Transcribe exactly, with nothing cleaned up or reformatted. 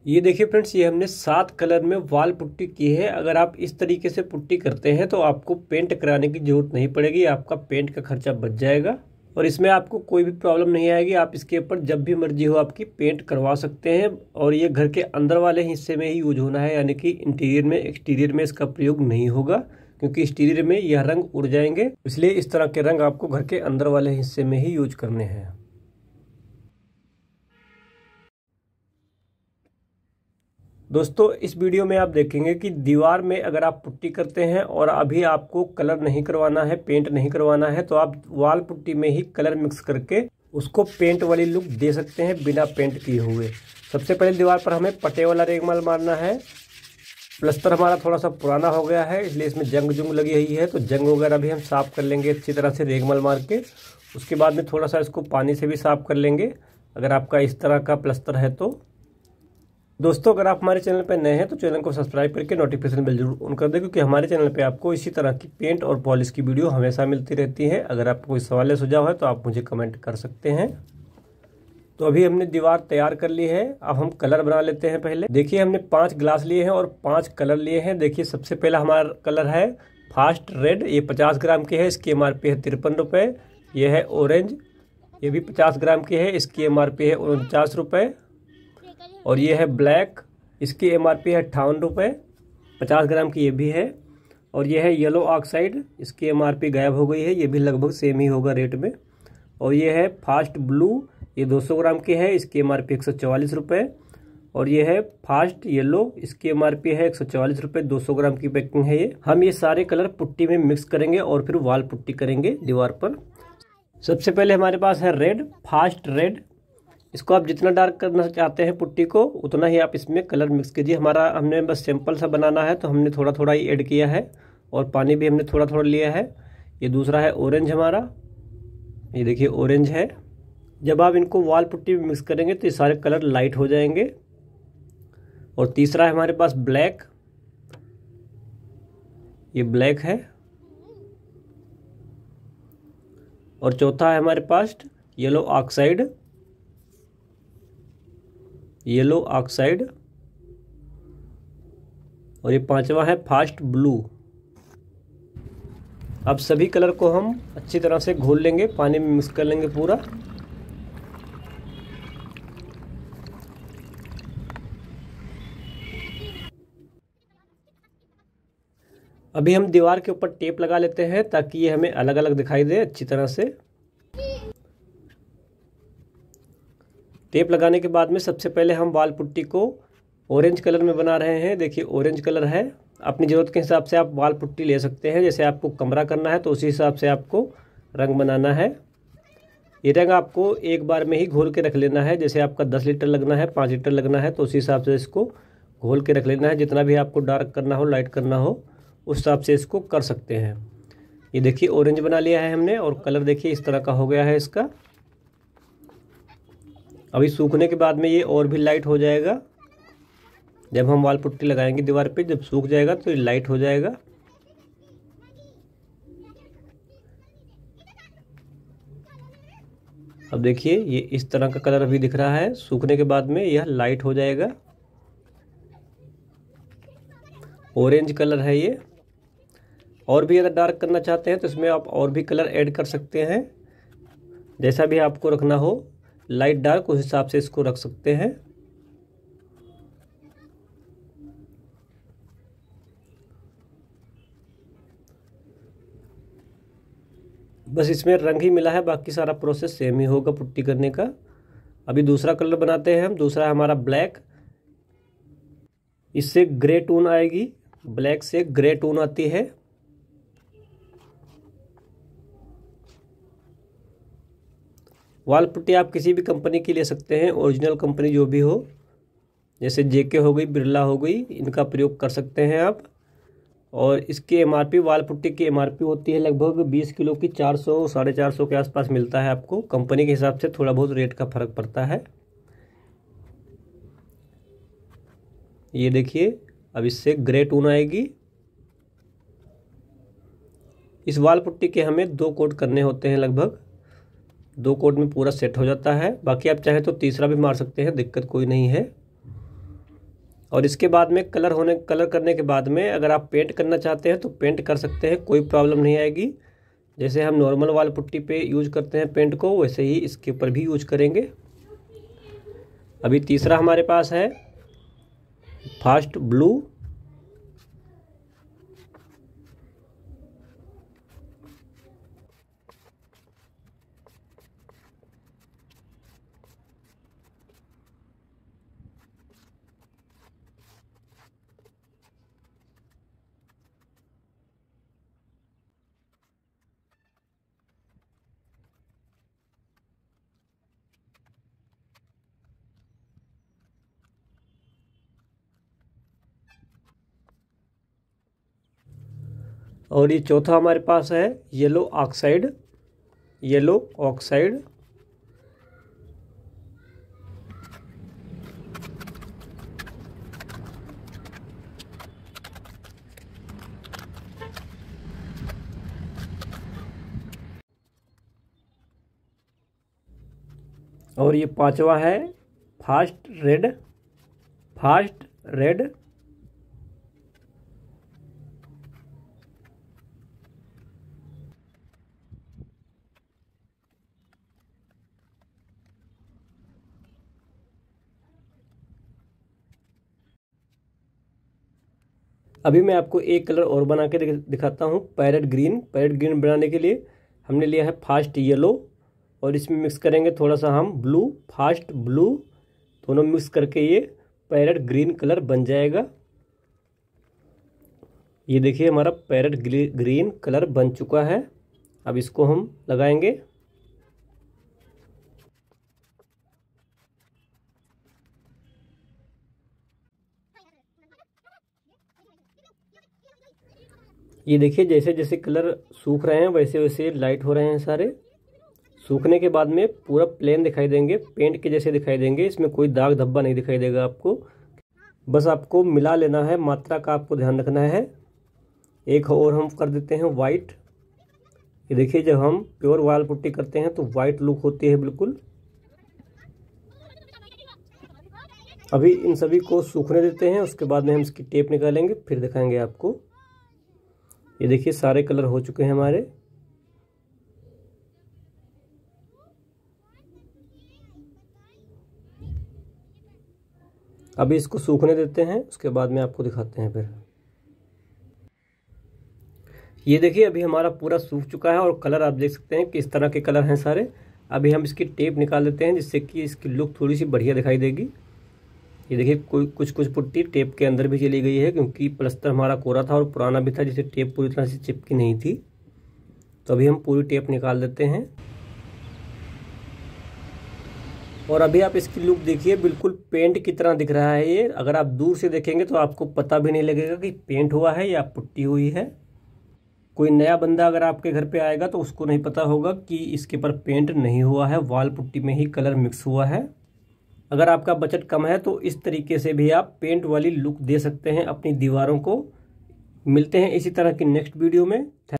ये देखिए फ्रेंड्स, ये हमने सात कलर में वॉल पुट्टी की है। अगर आप इस तरीके से पुट्टी करते हैं तो आपको पेंट कराने की जरूरत नहीं पड़ेगी, आपका पेंट का खर्चा बच जाएगा और इसमें आपको कोई भी प्रॉब्लम नहीं आएगी। आप इसके ऊपर जब भी मर्जी हो आपकी पेंट करवा सकते हैं और ये घर के अंदर वाले हिस्से में ही यूज होना है, यानी कि इंटीरियर में एक्सटीरियर में इसका प्रयोग नहीं होगा, क्योंकि एक्सटीरियर में यह रंग उड़ जाएंगे। इसलिए इस तरह के रंग आपको घर के अंदर वाले हिस्से में ही यूज करने हैं। दोस्तों, इस वीडियो में आप देखेंगे कि दीवार में अगर आप पुट्टी करते हैं और अभी आपको कलर नहीं करवाना है, पेंट नहीं करवाना है, तो आप वॉल पुट्टी में ही कलर मिक्स करके उसको पेंट वाली लुक दे सकते हैं बिना पेंट किए हुए। सबसे पहले दीवार पर हमें पटे वाला रेगमाल मारना है। प्लस्तर हमारा थोड़ा सा पुराना हो गया है, इसलिए इसमें जंग जुंग लगी हुई है, तो जंग वगैरह भी हम साफ़ कर लेंगे अच्छी तरह से रेगमाल मार के। उसके बाद में थोड़ा सा इसको पानी से भी साफ़ कर लेंगे अगर आपका इस तरह का प्लस्तर है तो। दोस्तों, अगर आप हमारे चैनल पर नए हैं तो चैनल को सब्सक्राइब करके नोटिफिकेशन बेल जरूर ऑन कर दें, क्योंकि हमारे चैनल पे आपको इसी तरह की पेंट और पॉलिश की वीडियो हमेशा मिलती रहती है। अगर आपको कोई सवाल या सुझाव है तो आप मुझे कमेंट कर सकते हैं। तो अभी हमने दीवार तैयार कर ली है, अब हम कलर बना लेते हैं। पहले देखिए, हमने पाँच ग्लास लिए हैं और पाँच कलर लिए हैं। देखिए, सबसे पहला हमारा कलर है फास्ट रेड, ये पचास ग्राम की है, इसकी एम आर पी है तिरपन रुपये। ये है ऑरेंज, ये भी पचास ग्राम की है, इसकी एम आर पी है उनचास रुपये। और ये है ब्लैक, इसकी एम आर पी है अट्ठावन रुपये, पचास ग्राम की ये भी है। और ये है येलो ऑक्साइड, इसकी एम आर पी गायब हो गई है, ये भी लगभग सेम ही होगा रेट में। और ये है फास्ट ब्लू, ये दो सौ ग्राम की है, इसकी एम आर पी एक सौ चवालीस रुपये। और ये है फास्ट येलो, इसकी एम आर पी है एक सौ चवालीस रुपये, दो सौ ग्राम की पैकिंग है ये। हम ये सारे कलर पुट्टी में मिक्स करेंगे और फिर वॉल पुट्टी करेंगे दीवार पर। सबसे पहले हमारे पास है रेड, फास्ट रेड। इसको आप जितना डार्क करना चाहते हैं पुट्टी को, उतना ही आप इसमें कलर मिक्स कीजिए। हमारा हमने बस सिंपल सा बनाना है तो हमने थोड़ा थोड़ा ही ऐड किया है और पानी भी हमने थोड़ा थोड़ा लिया है। ये दूसरा है ऑरेंज हमारा, ये देखिए ऑरेंज है। जब आप इनको वॉल पुट्टी में मिक्स करेंगे तो ये सारे कलर लाइट हो जाएंगे। और तीसरा है हमारे पास ब्लैक, ये ब्लैक है। और चौथा है हमारे पास येलो ऑक्साइड, येलो ऑक्साइड। और ये पांचवा है फास्ट ब्लू। अब सभी कलर को हम अच्छी तरह से घोल लेंगे, पानी में मिक्स कर लेंगे पूरा। अभी हम दीवार के ऊपर टेप लगा लेते हैं ताकि ये हमें अलग अलग दिखाई दे अच्छी तरह से। टेप लगाने के बाद में सबसे पहले हम वॉल पुट्टी को ऑरेंज कलर में बना रहे हैं। देखिए ऑरेंज कलर है, अपनी ज़रूरत के हिसाब से आप वॉल पुट्टी ले सकते हैं। जैसे आपको कमरा करना है तो उसी हिसाब से आपको रंग बनाना है। ये रंग आपको एक बार में ही घोल के रख लेना है। जैसे आपका दस लीटर लगना है, पाँच लीटर लगना है, तो उसी हिसाब से इसको घोल के रख लेना है। जितना भी आपको डार्क करना हो, लाइट करना हो, उस हिसाब से इसको कर सकते हैं। ये देखिए ऑरेंज बना लिया है हमने और कलर देखिए इस तरह का हो गया है इसका। अभी सूखने के बाद में ये और भी लाइट हो जाएगा। जब हम वॉल पुट्टी लगाएंगे दीवार पे, जब सूख जाएगा तो ये लाइट हो जाएगा। अब देखिए ये इस तरह का कलर अभी दिख रहा है, सूखने के बाद में यह लाइट हो जाएगा। ऑरेंज कलर है ये। और भी अगर डार्क करना चाहते हैं तो इसमें आप और भी कलर ऐड कर सकते हैं। जैसा भी आपको रखना हो, लाइट डार्क, उस हिसाब से इसको रख सकते हैं। बस इसमें रंग ही मिला है, बाकी सारा प्रोसेस सेम ही होगा पुट्टी करने का। अभी दूसरा कलर बनाते हैं हम। दूसरा है हमारा ब्लैक, इससे ग्रे टोन आएगी, ब्लैक से ग्रे टोन आती है। वॉल पुट्टी आप किसी भी कंपनी की ले सकते हैं, ओरिजिनल कंपनी जो भी हो, जैसे जेके हो गई, बिरला हो गई, इनका प्रयोग कर सकते हैं आप। और इसकी एमआरपी, वॉल पुट्टी की एमआरपी होती है लगभग बीस किलो की चार सौ साढ़े चार सौ के आसपास मिलता है आपको। कंपनी के हिसाब से थोड़ा बहुत रेट का फर्क पड़ता है। ये देखिए अब इससे ग्रे टोन आएगी। इस वॉल पुट्टी के हमें दो कोट करने होते हैं, लगभग दो कोट में पूरा सेट हो जाता है। बाकी आप चाहे तो तीसरा भी मार सकते हैं, दिक्कत कोई नहीं है। और इसके बाद में कलर होने कलर करने के बाद में अगर आप पेंट करना चाहते हैं तो पेंट कर सकते हैं, कोई प्रॉब्लम नहीं आएगी। जैसे हम नॉर्मल वाल पुट्टी पे यूज करते हैं पेंट को, वैसे ही इसके ऊपर भी यूज करेंगे। अभी तीसरा हमारे पास है फास्ट ब्लू। और ये चौथा हमारे पास है येलो ऑक्साइड, येलो ऑक्साइड। और ये पांचवा है फास्ट रेड, फास्ट रेड। अभी मैं आपको एक कलर और बना के दिखाता हूँ, पैरेट ग्रीन। पैरेट ग्रीन बनाने के लिए हमने लिया है फास्ट येलो और इसमें मिक्स करेंगे थोड़ा सा हम ब्लू, फास्ट ब्लू, दोनों मिक्स करके ये पैरेट ग्रीन कलर बन जाएगा। ये देखिए हमारा पैरेट ग्रीन कलर बन चुका है। अब इसको हम लगाएंगे। ये देखिए जैसे जैसे कलर सूख रहे हैं वैसे वैसे लाइट हो रहे हैं सारे। सूखने के बाद में पूरा प्लेन दिखाई देंगे, पेंट के जैसे दिखाई देंगे। इसमें कोई दाग धब्बा नहीं दिखाई देगा आपको। बस आपको मिला लेना है, मात्रा का आपको ध्यान रखना है। एक और हम कर देते हैं वाइट। ये देखिए जब हम प्योर वाल पुट्टी करते हैं तो वाइट लुक होती है बिल्कुल। अभी इन सभी को सूखने देते हैं, उसके बाद में हम इसकी टेप निकालेंगे, फिर दिखाएंगे आपको। ये देखिए सारे कलर हो चुके हैं हमारे। अभी इसको सूखने देते हैं, उसके बाद में आपको दिखाते हैं फिर। ये देखिए अभी हमारा पूरा सूख चुका है और कलर आप देख सकते हैं किस तरह के कलर हैं सारे। अभी हम इसकी टेप निकाल लेते हैं जिससे कि इसकी लुक थोड़ी सी बढ़िया दिखाई देगी। ये देखिए कोई कुछ कुछ पुट्टी टेप के अंदर भी चली गई है, क्योंकि प्लास्टर हमारा कोरा था और पुराना भी था, जिसे टेप पूरी तरह से चिपकी नहीं थी। तो अभी हम पूरी टेप निकाल देते हैं। और अभी आप इसकी लुक देखिए, बिल्कुल पेंट की तरह दिख रहा है ये। अगर आप दूर से देखेंगे तो आपको पता भी नहीं लगेगा कि पेंट हुआ है या पुट्टी हुई है। कोई नया बंदा अगर आपके घर पे आएगा तो उसको नहीं पता होगा कि इसके ऊपर पेंट नहीं हुआ है, वाल पुट्टी में ही कलर मिक्स हुआ है। अगर आपका बजट कम है तो इस तरीके से भी आप पेंट वाली लुक दे सकते हैं अपनी दीवारों को। मिलते हैं इसी तरह की नेक्स्ट वीडियो में।